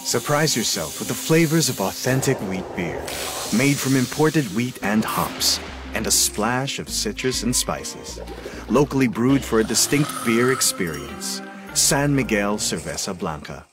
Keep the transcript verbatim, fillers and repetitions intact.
Surprise yourself with the flavors of authentic wheat beer, made from imported wheat and hops, and a splash of citrus and spices. Locally brewed for a distinct beer experience. San Miguel Cerveza Blanca.